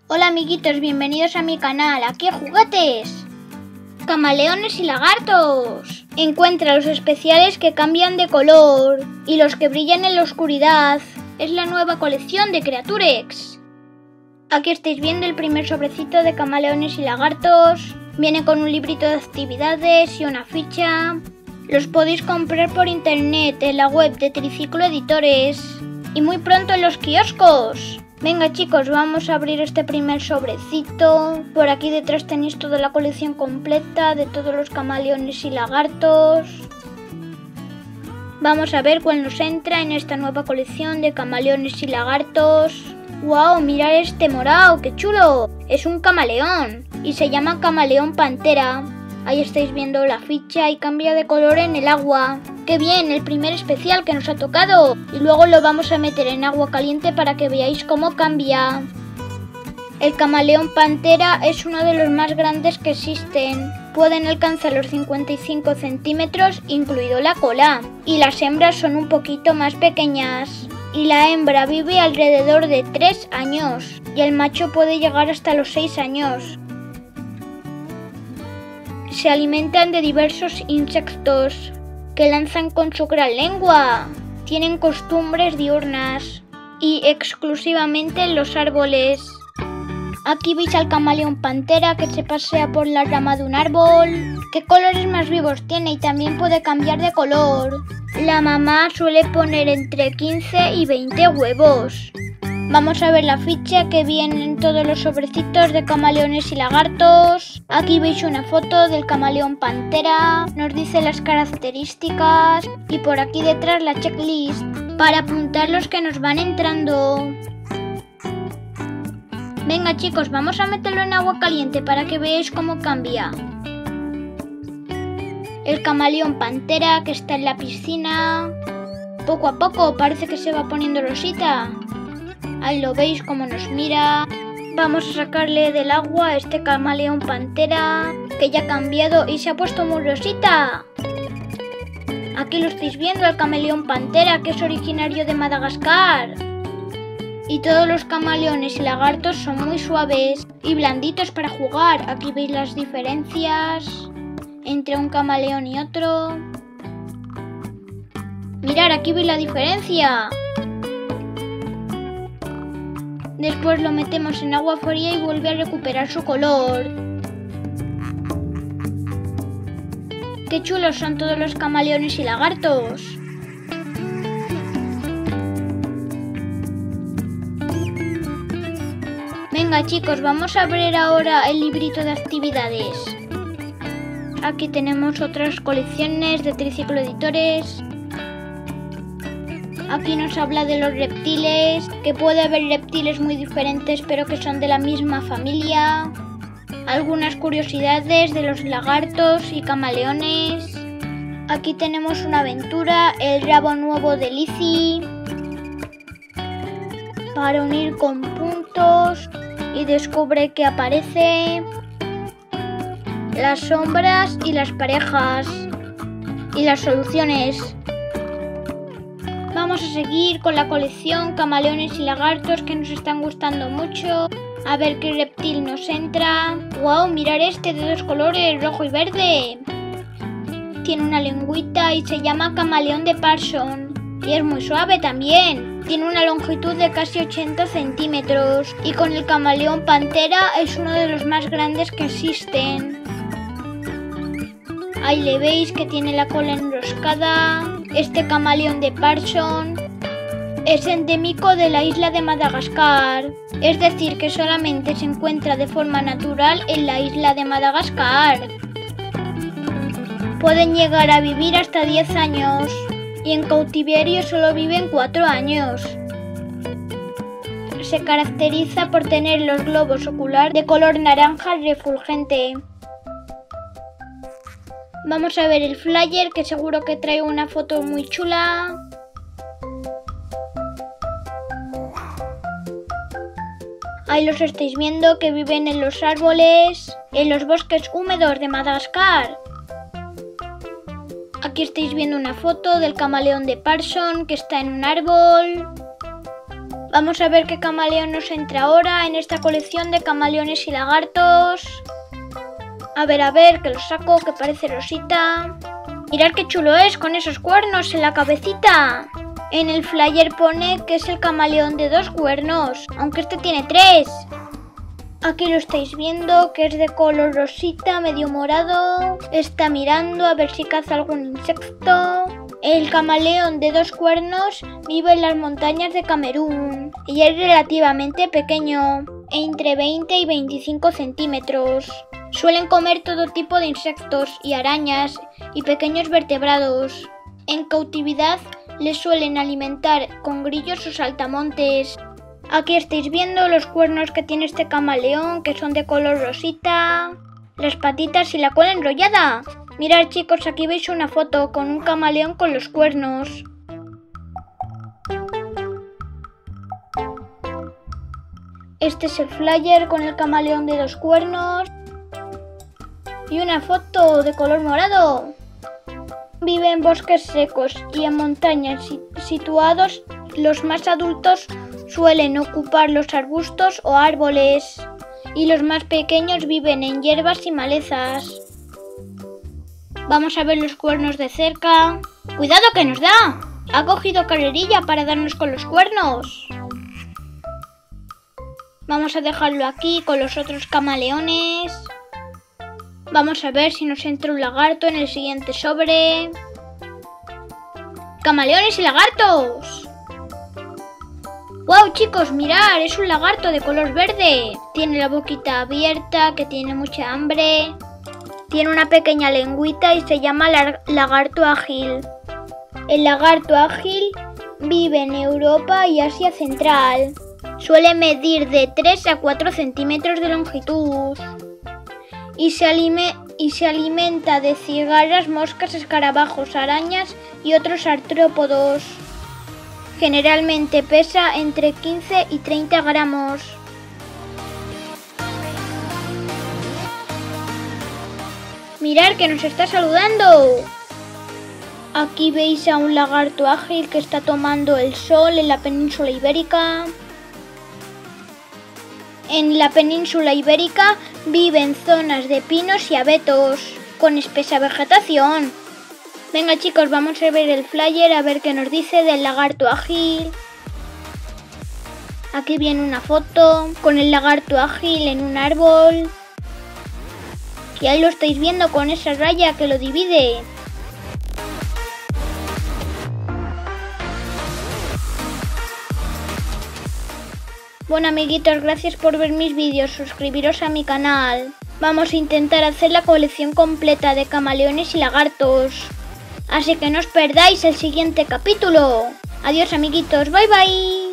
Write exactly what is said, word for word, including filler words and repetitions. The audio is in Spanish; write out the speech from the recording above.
Hola amiguitos, bienvenidos a mi canal, aquí juguetes, camaleones y lagartos. Encuentra los especiales que cambian de color y los que brillan en la oscuridad. Es la nueva colección de Creaturex. Aquí estáis viendo el primer sobrecito de camaleones y lagartos. Viene con un librito de actividades y una ficha. Los podéis comprar por internet en la web de Triciclo Editores y muy pronto en los kioscos. Venga chicos, vamos a abrir este primer sobrecito. Por aquí detrás tenéis toda la colección completa de todos los camaleones y lagartos. Vamos a ver cuál nos entra en esta nueva colección de camaleones y lagartos. ¡Wow! Mirad este morado, qué chulo. Es un camaleón y se llama camaleón pantera. Ahí estáis viendo la ficha y cambia de color en el agua. ¡Qué bien! El primer especial que nos ha tocado. Y luego lo vamos a meter en agua caliente para que veáis cómo cambia. El camaleón pantera es uno de los más grandes que existen. Pueden alcanzar los cincuenta y cinco centímetros, incluido la cola. Y las hembras son un poquito más pequeñas. Y la hembra vive alrededor de tres años. Y el macho puede llegar hasta los seis años. Se alimentan de diversos insectos que lanzan con su gran lengua. Tienen costumbres diurnas y exclusivamente en los árboles. Aquí veis al camaleón pantera que se pasea por la rama de un árbol. ¿Qué colores más vivos tiene? Y también puede cambiar de color. La mamá suele poner entre quince y veinte huevos. Vamos a ver la ficha que viene en todos los sobrecitos de camaleones y lagartos. Aquí veis una foto del camaleón pantera, nos dice las características y por aquí detrás la checklist para apuntar los que nos van entrando. Venga chicos, vamos a meterlo en agua caliente para que veáis cómo cambia. El camaleón pantera que está en la piscina. Poco a poco parece que se va poniendo rosita. Ahí lo veis como nos mira. Vamos a sacarle del agua a este camaleón pantera que ya ha cambiado y se ha puesto muy rosita. Aquí lo estáis viendo, el camaleón pantera que es originario de Madagascar. Y todos los camaleones y lagartos son muy suaves y blanditos para jugar. Aquí veis las diferencias entre un camaleón y otro. Mirad, aquí veis la diferencia. Después lo metemos en agua fría y vuelve a recuperar su color. ¡Qué chulos son todos los camaleones y lagartos! Venga chicos, vamos a abrir ahora el librito de actividades. Aquí tenemos otras colecciones de Triciclo Editores. Aquí nos habla de los reptiles, que puede haber reptiles muy diferentes pero que son de la misma familia. Algunas curiosidades de los lagartos y camaleones. Aquí tenemos una aventura, el rabo nuevo de Lizzie. Para unir con puntos y descubre que aparece. Las sombras y las parejas. Y las soluciones. Vamos a seguir con la colección camaleones y lagartos que nos están gustando mucho. A ver qué reptil nos entra. ¡Wow! Mirad este de dos colores, rojo y verde. Tiene una lengüita y se llama camaleón de Parson. Y es muy suave también. Tiene una longitud de casi ochenta centímetros. Y con el camaleón pantera es uno de los más grandes que existen. Ahí le veis que tiene la cola enroscada. Este camaleón de Parson es endémico de la isla de Madagascar, es decir que solamente se encuentra de forma natural en la isla de Madagascar. Pueden llegar a vivir hasta diez años y en cautiverio solo viven cuatro años. Se caracteriza por tener los globos oculares de color naranja refulgente. Vamos a ver el flyer, que seguro que trae una foto muy chula. Ahí los estáis viendo que viven en los árboles, en los bosques húmedos de Madagascar. Aquí estáis viendo una foto del camaleón de Parson que está en un árbol. Vamos a ver qué camaleón nos entra ahora en esta colección de camaleones y lagartos. A ver, a ver, que lo saco, que parece rosita. Mirad qué chulo es con esos cuernos en la cabecita. En el flyer pone que es el camaleón de dos cuernos, aunque este tiene tres. Aquí lo estáis viendo, que es de color rosita, medio morado. Está mirando a ver si caza algún insecto. El camaleón de dos cuernos vive en las montañas de Camerún y es relativamente pequeño, entre veinte y veinticinco centímetros. Suelen comer todo tipo de insectos y arañas y pequeños vertebrados. En cautividad les suelen alimentar con grillos o saltamontes. Aquí estáis viendo los cuernos que tiene este camaleón, que son de color rosita, las patitas y la cola enrollada. Mirad chicos, aquí veis una foto con un camaleón con los cuernos. Este es el flyer con el camaleón de dos cuernos. Y una foto de color morado. Vive en bosques secos y en montañas situados. Los más adultos suelen ocupar los arbustos o árboles. Y los más pequeños viven en hierbas y malezas. Vamos a ver los cuernos de cerca. ¡Cuidado que nos da! Ha cogido carrerilla para darnos con los cuernos. Vamos a dejarlo aquí con los otros camaleones. Vamos a ver si nos entra un lagarto en el siguiente sobre. ¡Camaleones y lagartos! ¡Wow, chicos! Mirad, es un lagarto de color verde. Tiene la boquita abierta, que tiene mucha hambre. Tiene una pequeña lengüita y se llama lagarto ágil. El lagarto ágil vive en Europa y Asia Central. Suele medir de tres a cuatro centímetros de longitud. Y se, alime y se alimenta de cigarras, moscas, escarabajos, arañas y otros artrópodos. Generalmente pesa entre quince y treinta gramos. ¡Mirad que nos está saludando! Aquí veis a un lagarto ágil que está tomando el sol en la península ibérica. En la península ibérica vive en zonas de pinos y abetos, con espesa vegetación. Venga chicos, vamos a ver el flyer a ver qué nos dice del lagarto ágil. Aquí viene una foto con el lagarto ágil en un árbol. Y ahí lo estáis viendo con esa raya que lo divide. Bueno amiguitos, gracias por ver mis vídeos, suscribiros a mi canal. Vamos a intentar hacer la colección completa de camaleones y lagartos. Así que no os perdáis el siguiente capítulo. Adiós amiguitos, bye bye.